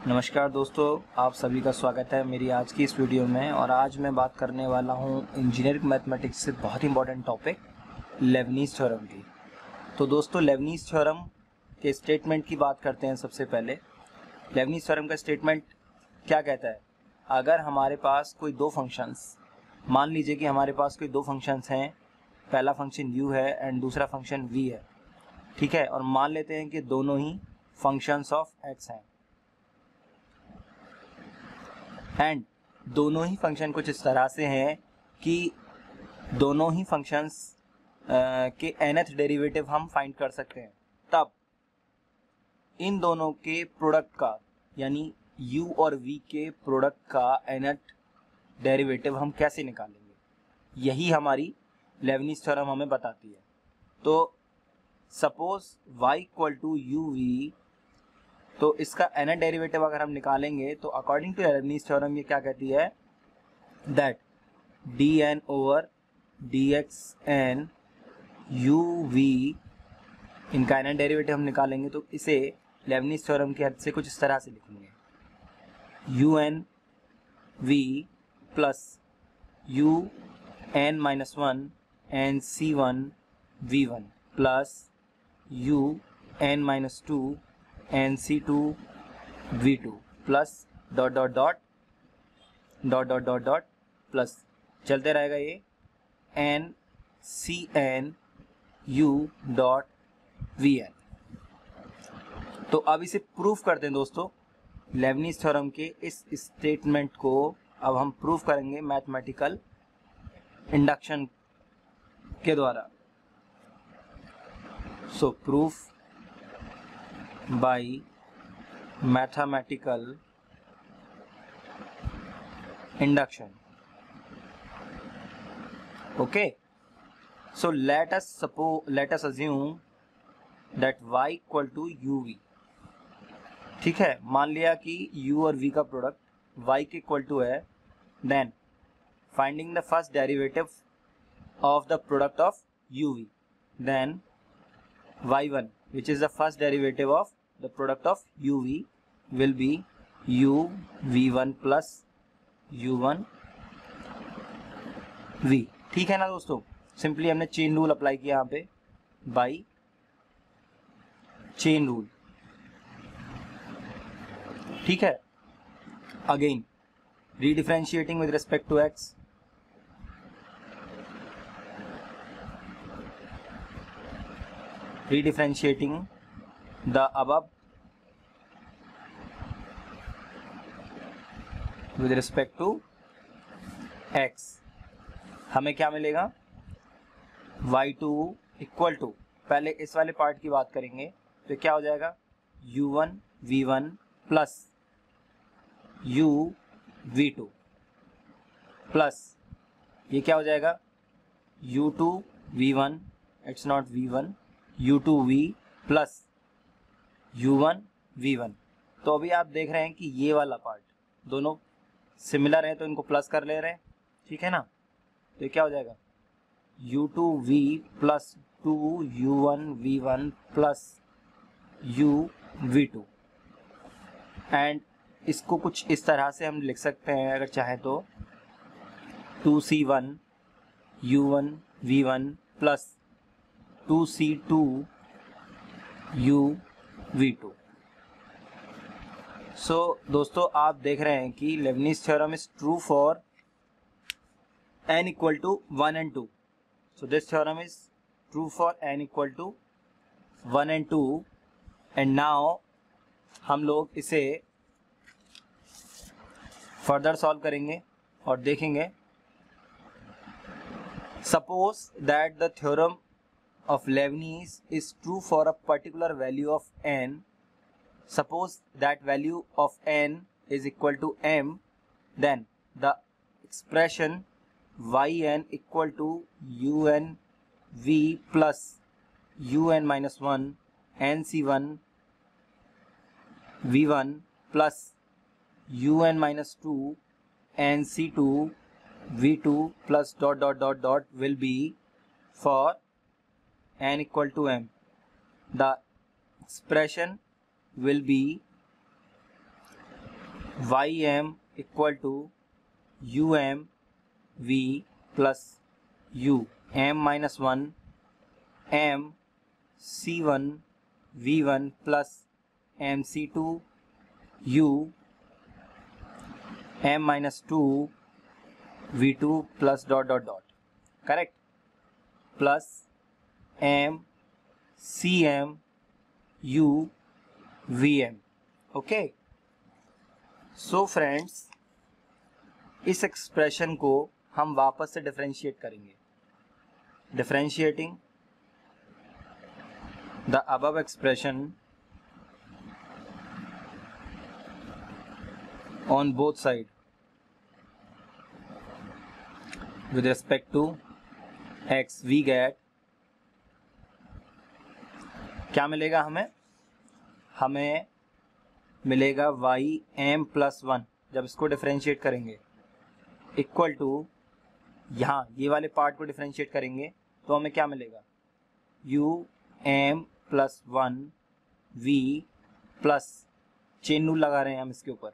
नमस्कार दोस्तों, आप सभी का स्वागत है मेरी आज की इस वीडियो में। और आज मैं बात करने वाला हूं इंजीनियरिंग मैथमेटिक्स से बहुत इंपॉर्टेंट टॉपिक लेबनीज़ थ्योरम की। तो दोस्तों, लेबनीज़ थ्योरम के स्टेटमेंट की बात करते हैं। सबसे पहले लेबनीज़ थ्योरम का स्टेटमेंट क्या कहता है? अगर हमारे पास कोई दो फंक्शंस, मान लीजिए कि हमारे पास कोई दो फंक्शंस हैं, पहला फंक्शन u है एंड दूसरा फंक्शन v है, ठीक है। और मान लेते हैं कि दोनों ही फंक्शंस ऑफ x हैं एंड दोनों ही फंक्शन कुछ इस तरह से हैं कि दोनों ही फंक्शंस के nth डेरिवेटिव हम फाइंड कर सकते हैं। तब इन दोनों के प्रोडक्ट का, यानी u और v के प्रोडक्ट का nth डेरिवेटिव हम कैसे निकालेंगे, यही हमारी लेबनीज़ थ्योरम हमें बताती है। तो suppose y equal to u v, तो इसका nth डेरिवेटिव अगर हम निकालेंगे तो अकॉर्डिंग टू लेबनीज़ थ्योरम ये क्या कहती है, that dn over dxn u v, इनका nth डेरिवेटिव हम निकालेंगे तो इसे लेबनीज़ थ्योरम की हद से कुछ इस तरह से लिखेंगे, un v plus un minus one n c1 v1 plus un minus two n c2 v2 plus dot dot dot dot dot dot dot plus चलते रहेगा ये n c n u dot v n. तो अब इसे proof करते हैं दोस्तों। Leibniz theorem के इस स्टेटमेंट को अब हम प्रूफ करेंगे मैथमेटिकल इंडक्शन के द्वारा। So proof by mathematical induction. Okay, so let us assume that y equal to uv, ठीक है। मान लिया कि u और v का प्रोडक्ट y के इक्वल टू है, then finding the first derivative of the product of uv, then y1 which is the first derivative of the product of uv will be u v1 plus u1 v, ठीक है ना दोस्तों। Simply हमने chain rule apply किया यहाँ पे by chain rule, ठीक है। Again redifferentiating with respect to x, redifferentiating the above with respect to x, हमें क्या मिलेगा, y2 इक्वल टू, पहले इस वाले पार्ट की बात करेंगे तो क्या हो जाएगा, u1 v1 plus u v2 plus ये क्या हो जाएगा, u2 v1, it's not v1, u2 v plus u1 v1। तो अभी आप देख रहे हैं कि ये वाला पार्ट दोनों सिमिलर है तो इनको प्लस कर ले रहे हैं, ठीक है ना। तो ये क्या हो जाएगा, u2v plus 2u1v1 plus uv2, and इसको कुछ इस तरह से हम लिख सकते हैं अगर चाहे तो 2c1 u1v1 plus 2c2 uv2। सो दोस्तों, आप देख रहे हैं कि Leibniz theorem is true for n equal to 1 and 2. So this theorem is true for n equal to 1 and 2, and now हम लोग इसे फर्दर सॉल्व करेंगे और देखेंगे। Suppose that the theorem of Leibniz is true for a particular value of n, suppose that value of n is equal to m, then the expression yn equal to un v plus un minus 1 nc1 v1 plus un minus 2 nc2 v2 plus dot dot dot dot will be for n equal to m. The expression will be y m equal to u m v plus u m minus one m c one v one plus m c two u m minus two v two plus dot dot dot, correct, plus m c m u v m. Okay, so friends, इस expression को हम वापस से differentiate करेंगे। Differentiating the above expression on both side with respect to x, we get, क्या मिलेगा हमें मिलेगा y m प्लस वन जब इसको डिफरेंशिएट करेंगे इक्वल टू, यहाँ ये वाले पार्ट को डिफरेंशिएट करेंगे तो हमें क्या मिलेगा, u m plus one v plus, chain rule लगा रहे हैं हम इसके ऊपर,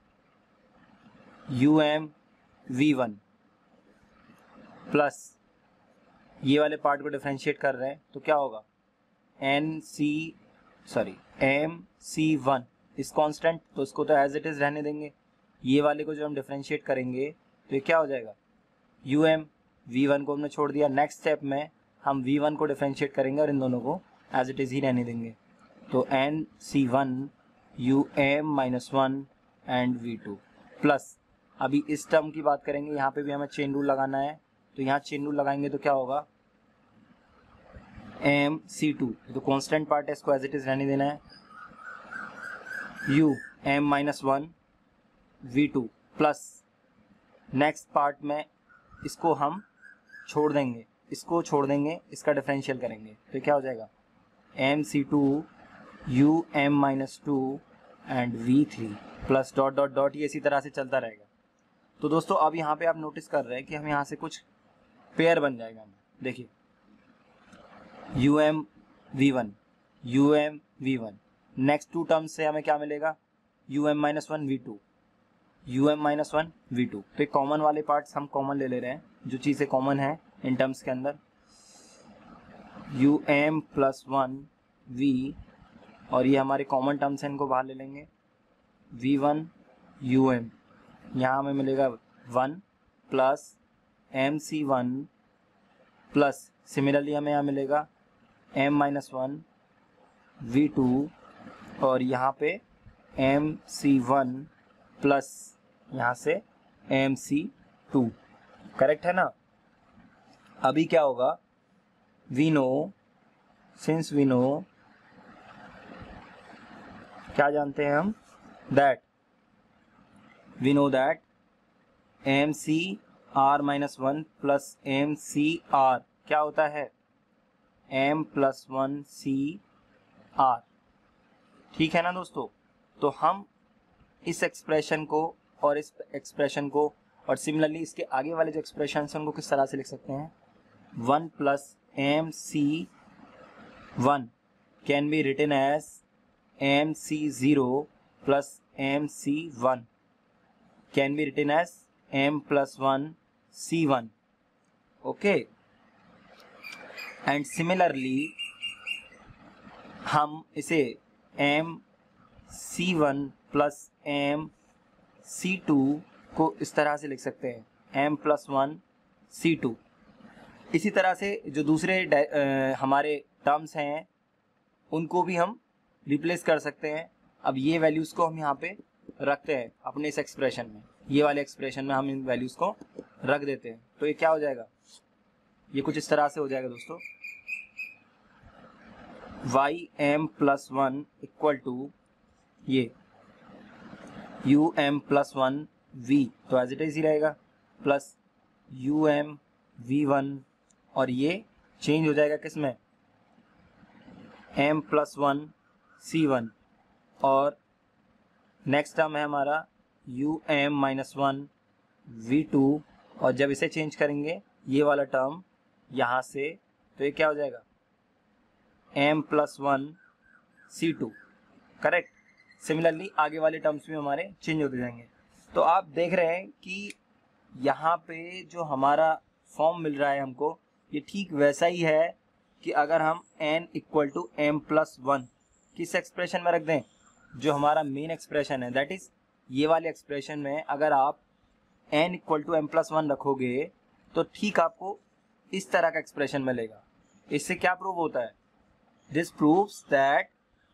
u m v one plus ये वाले पार्ट को डिफरेंशिएट कर रहे हैं तो क्या होगा, एम सी वन इस कांस्टेंट, तो इसको तो एज इट इज रहने देंगे। ये वाले को जो हम डिफरेंशिएट करेंगे तो ये क्या हो जाएगा, यू एम वी वन को हमने छोड़ दिया। नेक्स्ट स्टेप में हम वी वन को डिफरेंशिएट करेंगे और इन दोनों को एज इट इज ही रहने देंगे। तो n c one u m minus one and v two plus, अभी इस टर्म की बात करेंगे, यहाँ पे भी हमें चेन रूल लगाना है तो यहाँ चेन रूल लगाएंगे तो क्या होगा, एम सी टू, तो कांस्टेंट पार्ट है इसको एज इट इज रहने देना है, u m minus one v two plus, next part में इसको हम छोड़ देंगे, इसका डिफरेंशियल करेंगे तो क्या हो जाएगा, m c two u m minus two and v three plus dot dot dot, ये इसी तरह से चलता रहेगा। तो दोस्तों अब यहाँ पे आप नोटिस कर रहे हैं कि हम यहाँ से कुछ पेयर बन जाएगा। देखिए u m v one, u m v one, next two terms से हमें क्या मिलेगा, u m minus one v two, u m minus one v two. तो कॉमन वाले पार्ट्स हम कॉमन ले रहे हैं, जो चीज़ें कॉमन है इन टर्म्स के अंदर, u m plus one v, और ये हमारे कॉमन टर्म्स हैं, इनको बाहर ले लेंगे, वी वन यू एम, यहाँ हमें मिलेगा one plus m c one plus, similarly हमें यहाँ मिलेगा m minus one v two, और यहाँ पे एम सी वन प्लस यहाँ से एम सी टू, करेक्ट है ना। अभी क्या होगा, we know, since we know, क्या जानते हैं हम, that we know that m c r minus one plus m c r क्या होता है, m plus one c r, ठीक है ना दोस्तों। तो हम इस एक्सप्रेशन को और इस एक्सप्रेशन को और सिमिलरली इसके आगे वाले जो एक्सप्रेशन हैं उनको किस तरह से लिख सकते हैं, one plus m c one can be written as m c zero plus m c one can be written as m plus 1 c1, okay, and similarly हम इसे m c1 plus m c2 को इस तरह से लिख सकते हैं, m plus 1 c2। इसी तरह से जो दूसरे हमारे टर्म्स हैं उनको भी हम रिप्लेस कर सकते हैं। अब ये वैल्यूज़ को हम यहाँ पे रखते हैं अपने इस एक्सप्रेशन में, ये वाले एक्सप्रेशन में हम इन वैल्यूज़ को रख देते हैं, तो ये क्या हो जाएगा, ये कुछ इस तरह से हो जाएगा दोस्तों, y m plus one equal to ये u m plus one v, तो एज इट इज ही रहेगा, plus u m v one, और ये चेंज हो जाएगा किस में, m plus one c one, और नेक्स्ट टर्म है हमारा u m minus one v two, और जब इसे चेंज करेंगे ये वाला टर्म यहाँ से, तो ये क्या हो जाएगा, m plus one c two, correct. Similarly आगे वाले टर्म्स भी हमारे चेंज होते जाएंगे। तो आप देख रहे हैं कि यहाँ पे जो हमारा फॉर्म मिल रहा है हमको, ये ठीक वैसा ही है कि अगर हम n equal to m plus 1 किस एक्सप्रेशन में रख दें, जो हमारा मेन एक्सप्रेशन है, दैट इज ये वाले एक्सप्रेशन में अगर आप n equal to m plus 1 रखोगे तो ठीक आपको इस तरह का एक्सप्रेशन मिलेगा। इससे क्या प्रूव होता है? This proves that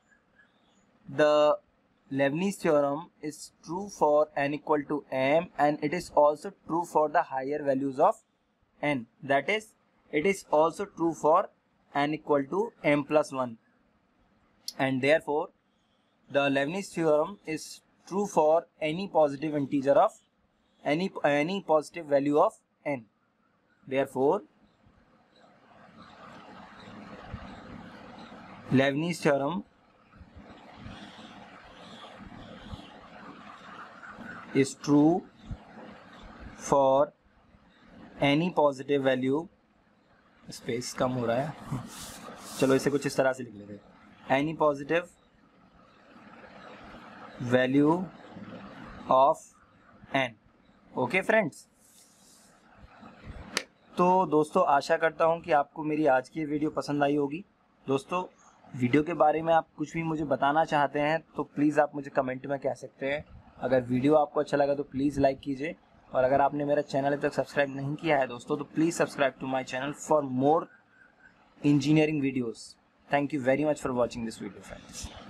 the Leibniz theorem is true for n equal to m and it is also true for the higher values of n. That is, it is also true for n equal to m plus 1. And therefore, the Leibniz theorem is true for any positive integer of any positive value of n. Therefore, Leibniz theorem is true for any positive value, space कम हो रहा है, चलो इसे कुछ इस तरह से लिख लेते हैं, any positive value of n. Okay friends, तो दोस्तों आशा करता हूँ कि आपको मेरी आज की वीडियो पसंद आई होगी। दोस्तों वीडियो के बारे में आप कुछ भी मुझे बताना चाहते हैं तो प्लीज़ आप मुझे कमेंट में कह सकते हैं। अगर वीडियो आपको अच्छा लगा तो प्लीज़ लाइक कीजिए, और अगर आपने मेरा चैनल अभी तक सब्सक्राइब नहीं किया है दोस्तों तो please subscribe to my channel for more engineering videos. Thank you very much for watching this video friends.